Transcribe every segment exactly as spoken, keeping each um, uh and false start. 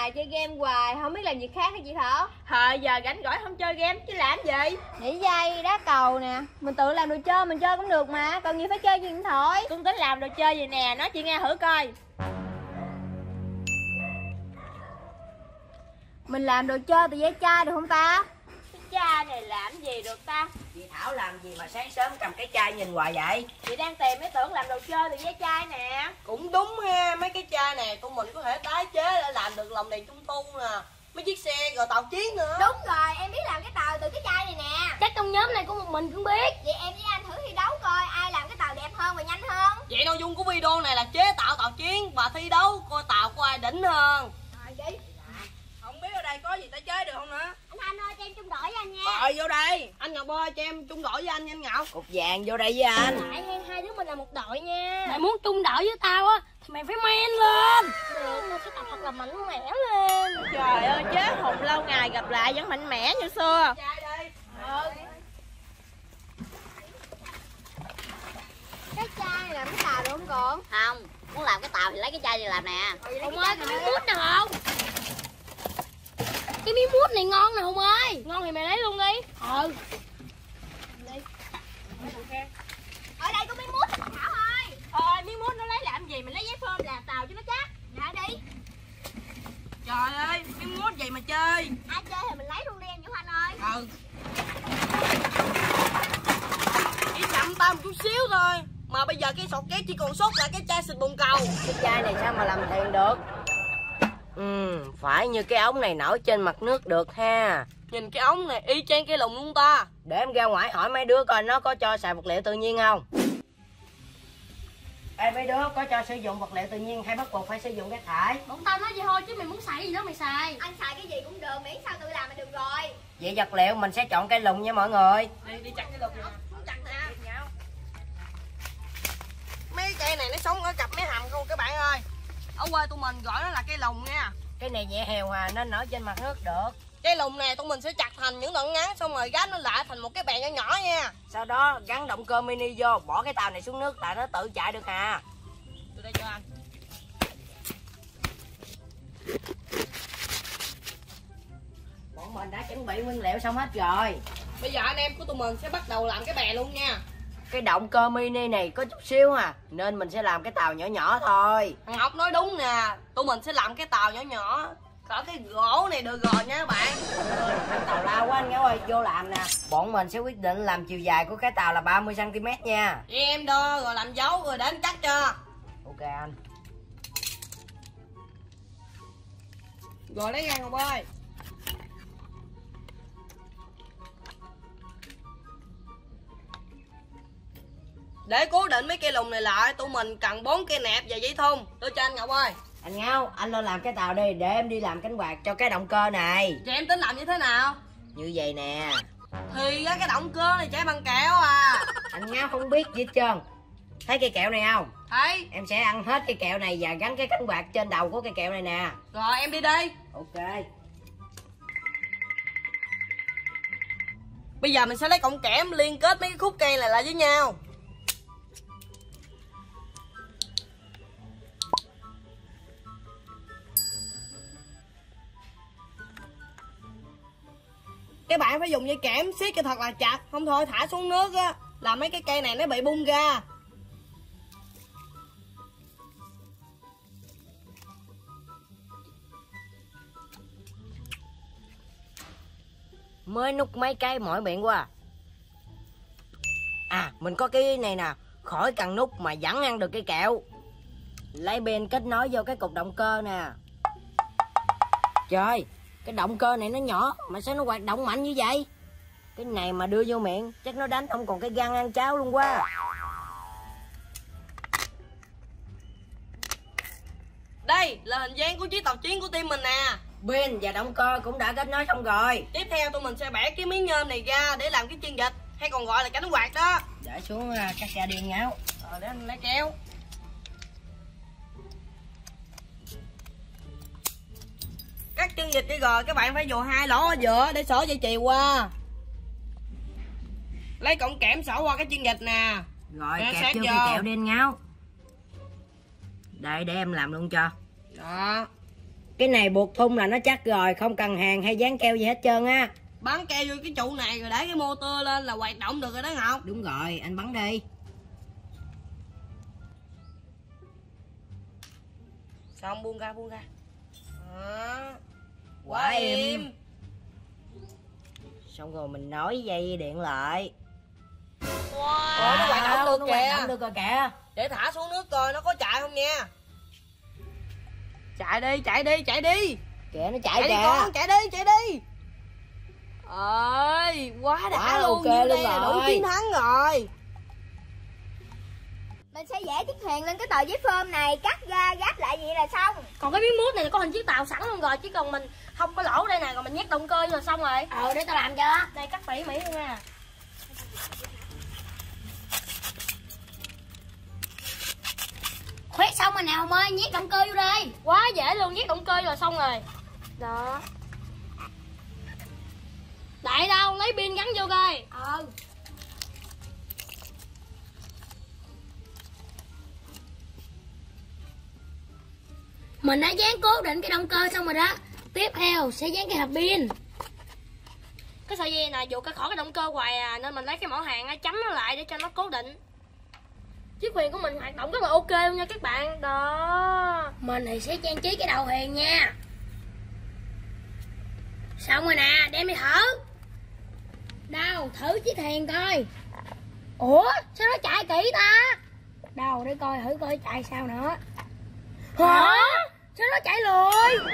hoài, chơi game hoài, không biết làm gì khác hả chị Thảo? Thời giờ rảnh rỗi không chơi game chứ làm gì? Nhảy dây, đá cầu nè. Mình tự làm đồ chơi mình chơi cũng được mà. Còn gì phải chơi điện thoại. Tôi tính làm đồ chơi gì nè, nói chị nghe thử coi. Mình làm đồ chơi từ giấy chai được không ta? Cái chai này làm gì được ta? Chị Thảo làm gì mà sáng sớm cầm cái chai nhìn hoài vậy? Chị đang tìm ý tưởng làm đồ chơi từ giấy chai nè. Cũng đúng ha, mấy cái chai này tụi mình có thể tái chế để làm được lồng đèn trung thu nè, mấy chiếc xe rồi tàu chiến nữa. Đúng rồi, em biết làm cái tàu từ cái chai này nè. Chắc trong nhóm này có một mình cũng biết. Vậy em với anh thử thi đấu coi ai làm cái tàu đẹp hơn và nhanh hơn. Vậy nội dung của video này là chế tạo tàu chiến và thi đấu coi tàu của ai đỉnh hơn. Rồi đi. Không biết ở đây có gì tái chế được không nữa? Anh Thanh ơi, cho em chung đội với anh nha. Rồi vô đây, anh Ngọc ơi cho em chung đội với anh nhanh Ngọc. Cục vàng vô đây với anh. Lại hai, hai đứa mình là một đội nha. Mày muốn chung đội với tao á thì mày phải men lên. Được, tao sẽ tập thật là mạnh mẽ lên. Trời ơi, chết hồn lâu ngày gặp lại vẫn mạnh mẽ như xưa. Chai đây. Ừ. Cái chai làm cái tàu được không con? Không, muốn làm cái tàu thì lấy cái chai này làm nè. Hùng ơi, cái miếng mút nào không? Cái miếng mút này ngon nè Hùng ơi. Ngon thì mày lấy luôn đi. Ừ. Ở đây có miếng mút Thảo ơi. Thôi, miếng mút nó lấy làm gì? Mình lấy giấy phơm làm tàu cho nó chắc. Dạ đi. Trời ơi, miếng mút vậy mà chơi. Ai chơi thì mình lấy luôn đi anh Vũ Thanh ơi. Ừ. Chỉ chậm tao một chút xíu thôi. Mà bây giờ cái sọt két chỉ còn sót lại cái chai xịt bồn cầu. Cái chai này sao mà làm tiền được? Ừ, phải như cái ống này nổi trên mặt nước được ha. Nhìn cái ống này y chang cái lồng luôn ta. Để em ra ngoài hỏi mấy đứa coi nó có cho xài vật liệu tự nhiên không. Ê mấy đứa có cho sử dụng vật liệu tự nhiên hay bắt buộc phải sử dụng rác thải? Bọn tao nói vậy thôi chứ mày muốn xài gì đó mày xài. Anh xài cái gì cũng được, miễn sao tự làm là được rồi. Vậy vật liệu mình sẽ chọn cây lùng nha mọi người. Đi đi chặt cái lồng nè. Chặt nè. Mấy cây này nó sống ở cặp mấy hầm không các bạn ơi. Ở quê tụi mình gọi nó là cây lùng nha. Cái này nhẹ hèo à nên nổi trên mặt nước được. Cây lùng này tụi mình sẽ chặt thành những đoạn ngắn xong rồi gắn nó lại thành một cái bè nhỏ nhỏ nha. Sau đó gắn động cơ mini vô, bỏ cái tàu này xuống nước là nó tự chạy được à. Từ đây cho anh. Bọn mình đã chuẩn bị nguyên liệu xong hết rồi. Bây giờ anh em của tụi mình sẽ bắt đầu làm cái bè luôn nha. Cái động cơ mini này có chút xíu à, nên mình sẽ làm cái tàu nhỏ nhỏ thôi. Thằng Ngọc nói đúng nè, tụi mình sẽ làm cái tàu nhỏ nhỏ. Cỡ cái gỗ này được rồi nha các bạn. Anh tàu lao quá anh Ngáo ơi, vô làm nè. Bọn mình sẽ quyết định làm chiều dài của cái tàu là ba mươi xăng ti mét nha. Vậy em đo rồi làm dấu rồi đến chắc cho. Ok anh. Rồi lấy ra Ngọc ơi. Để cố định mấy cây lùng này lại, tụi mình cần bốn cây nẹp và dây thun. Đưa cho anh Ngọc ơi. Anh Ngáo, anh lo làm cái tàu đi, để em đi làm cánh quạt cho cái động cơ này. Vậy em tính làm như thế nào? Như vậy nè. Thì cái động cơ này chạy bằng kẹo à. Anh Ngáo không biết gì hết trơn. Thấy cây kẹo này không? Thấy. Em sẽ ăn hết cây kẹo này và gắn cái cánh quạt trên đầu của cây kẹo này nè. Rồi em đi đi. Ok. Bây giờ mình sẽ lấy cọng kẽm liên kết mấy cái khúc cây này lại với nhau. Các bạn phải dùng dây kẽm siết cho thật là chặt, không thôi thả xuống nước á là mấy cái cây này nó bị bung ra. Mới nút mấy cái mỏi miệng quá. À mình có cái này nè, khỏi cần nút mà vẫn ăn được cái kẹo. Lấy pin kết nối vô cái cục động cơ nè. Trời, cái động cơ này nó nhỏ mà sao nó hoạt động mạnh như vậy? Cái này mà đưa vô miệng chắc nó đánh không còn cái gan ăn cháo luôn quá. Đây là hình dáng của chiếc tàu chiến của team mình nè. Pin và động cơ cũng đã kết nối xong rồi. Tiếp theo tụi mình sẽ bẻ cái miếng nhôm này ra để làm cái chân vịt, hay còn gọi là cánh quạt đó. Để xuống các xe điện Ngáo. Rồi để anh lấy kéo. Cắt chân vịt đi rồi các bạn phải vô hai lỗ ở giữa để xỏ dây chuyền qua. Lấy cọng kẽm xỏ qua cái chân vịt nè. Rồi Để kẹp sát vô vô. cây kẹo đi anh Ngáo. Đây để em làm luôn cho. Đó. Cái này buộc thun là nó chắc rồi, không cần hàng hay dán keo gì hết trơn á. Bắn keo vô cái trụ này rồi để cái motor lên là hoạt động được rồi đó Ngọc. Đúng rồi, anh bắn đi. Xong buông ra buông ra. Đó. Quá Quá êm. êm. Xong rồi mình nối dây điện lại. Wow. Ồ, nó hoạt động được nó kìa. hoạt động được rồi kìa. Để thả xuống nước coi nó có chạy không nha. Chạy đi, chạy đi, chạy đi. Kìa nó chạy Chạy đi kìa. con, chạy đi, chạy đi. Ơi, quá đã Quá luôn, ok như luôn đây là đủ rồi. chiến thắng rồi. Mình sẽ vẽ chiếc thuyền lên cái tờ giấy phơm này, cắt ra gáp lại vậy là xong. Còn cái miếng mút này là có hình chiếc tàu sẵn luôn rồi, chỉ cần mình không có lỗ đây nè, rồi mình nhét động cơ vô là xong rồi. Ờ để tao làm cho. Đây cắt tỉ mỉ luôn nha. Khoét xong rồi nào Hồng ơi, nhét động cơ vô đây. Quá dễ luôn, nhét động cơ vô là xong rồi. Đó. Đại đâu, lấy pin gắn vô coi. Ờ. Mình đã dán cố định cái động cơ xong rồi đó. Tiếp theo sẽ dán cái hộp pin. Cái sợi dây này dụ cái khỏi cái động cơ hoài à, nên mình lấy cái mỏ hàng á, chấm nó lại để cho nó cố định. Chiếc thuyền của mình hoạt động rất là ok luôn nha các bạn. Đó. Mình thì sẽ trang trí cái đầu thuyền nha. Xong rồi nè, đem đi thử. Đâu, thử chiếc thuyền coi. Ủa, sao nó chạy kỹ ta? Đâu, để coi thử coi chạy sao nữa. Hả? Sao nó chạy lùi?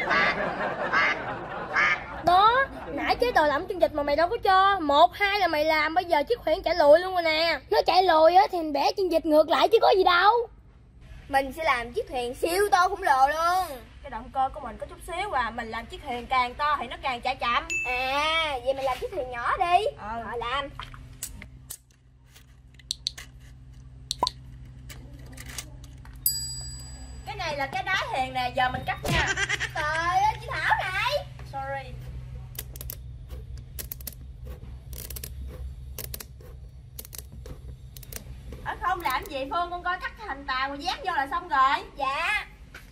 Đó, nãy chế tờ làm chương dịch mà mày đâu có cho. Một, hai là mày làm, bây giờ chiếc thuyền chạy lùi luôn rồi nè. Nó chạy lùi á thì mình bẻ chân dịch ngược lại chứ có gì đâu. Mình sẽ làm chiếc thuyền siêu to khổng lồ luôn. Cái động cơ của mình có chút xíu à, mình làm chiếc thuyền càng to thì nó càng chạy chậm. À, vậy mình làm chiếc thuyền nhỏ đi. Ừ. Rồi làm. Cái này là cái đáy thuyền nè, giờ mình cắt nha. Trời ơi, chị Thảo này. Sorry. Ở không làm gì Phương, con coi cắt cái hình tàu rồi dán vô là xong rồi. Dạ.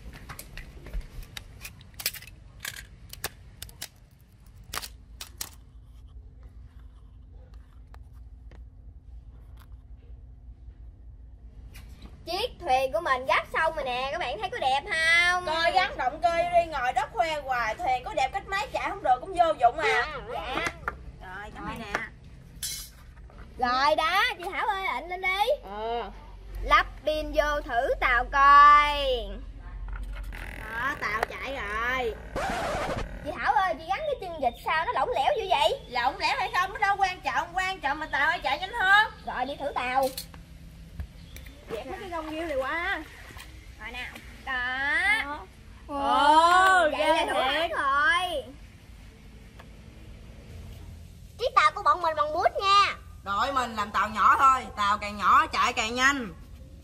Chiếc thuyền của mình gấp xong rồi nè, các bạn thấy có đẹp không? Coi gắn động cơ đi, ngồi đất khoe hoài, thuyền có đẹp cách mấy chạy không được cũng vô dụng à. Dạ. Rồi, cảm ơn nè. Rồi đó, chị Thảo ơi, ịnh lên đi. Ờ. Lắp pin vô thử tàu coi. Đó, tàu chạy rồi. Chị Thảo ơi, chị gắn cái chân vịt sao nó lỏng lẻo như vậy? Lỏng lẻo hay không nó đâu quan trọng, quan trọng mà tàu chạy nhanh hơn. Rồi đi thử tàu. Dẹp mấy cái gông ghiêu này qua. Rồi nào. Đó. Ồ, Vậy ghê là đủ hết thiệt. rồi. Chiếc tàu của bọn mình bằng bút nha. Đội mình làm tàu nhỏ thôi, tàu càng nhỏ chạy càng nhanh.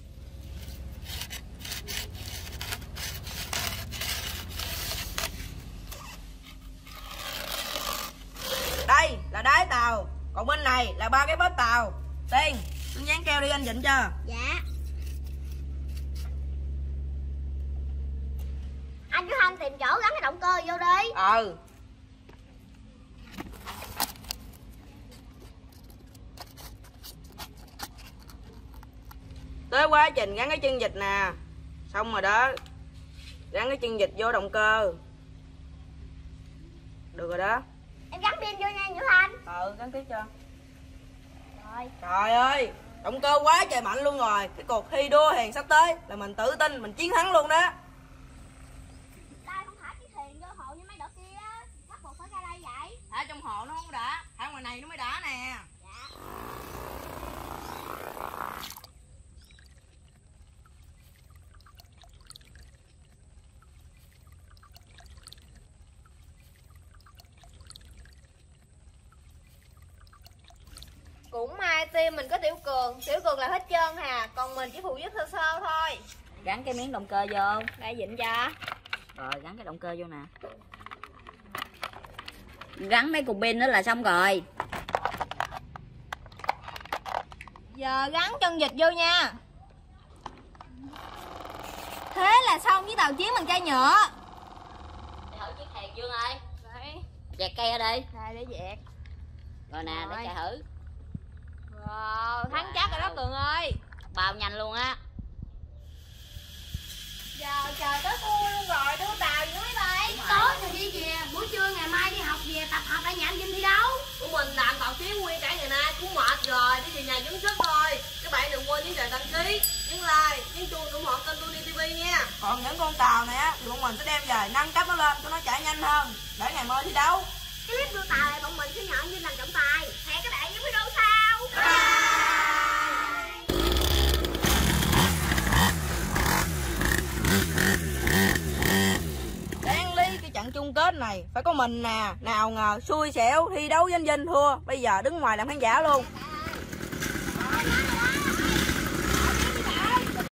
Đây là đáy tàu, còn bên này là ba cái bếp tàu. Tiên, tôi dán keo đi anh Vịnh chưa? Dạ. Anh cứ Thanh tìm chỗ gắn cái động cơ vô đi. Ừ. Tới quá trình gắn cái chân vịt nè. Xong rồi đó. Gắn cái chân vịt vô động cơ. Được rồi đó. Em gắn pin vô nha Nhữ Thanh. Ừ, gắn tiếp cho. Rồi. Trời ơi, động cơ quá trời mạnh luôn rồi. Cái cuộc thi đua hèn sắp tới là mình tự tin, mình chiến thắng luôn đó. Đây không thả chiếc thuyền vô hồ như mấy đợt kia á. Bắt buộc phải ra đây vậy. Thả trong hồ nó không đã, thả ngoài này nó mới đã nè. Dạ. Cũng may team mình có Tiểu Cường. Tiểu Cường là hết trơn hà. Còn mình chỉ phụ giúp sơ sơ thôi. Gắn cái miếng động cơ vô. Đây dịnh cho. Rồi gắn cái động cơ vô nè. Gắn mấy cục pin nữa là xong rồi. Giờ gắn chân vịt vô nha. Thế là xong với tàu chiến bằng chai nhựa. Trương ơi. Đây. Dẹt cây ở đây. Đây để dẹt. Rồi nè, để chạy thử. Wow, thắng chắc rồi đó Cường ơi. Bao nhanh luôn á. Giờ trời tới mưa luôn rồi, đưa tàu gì mấy bay. Tối rồi đi về, buổi trưa ngày mai đi học về tập hợp lại nhà anh Vinh đi đâu? Của mình làm tàu chiến nguyên cả ngày nay cũng mệt rồi, đi về nhà dưỡng sức thôi. Các bạn đừng quên nhấn vào đăng ký, nhấn like, nhấn chuông ủng hộ kênh Tony ti vi nha. Còn những con tàu này á thì bọn mình sẽ đem về nâng cấp nó lên cho nó chạy nhanh hơn để ngày mai thi đấu. Clip đua tàu này bọn mình sẽ nhận Vinh làm trọng tài. Hẹn các bạn những video sau. Đáng lý cái trận chung kết này phải có mình nè. Nào ngờ xui xẻo thi đấu với anh Vinh thua. Bây giờ đứng ngoài làm khán giả luôn.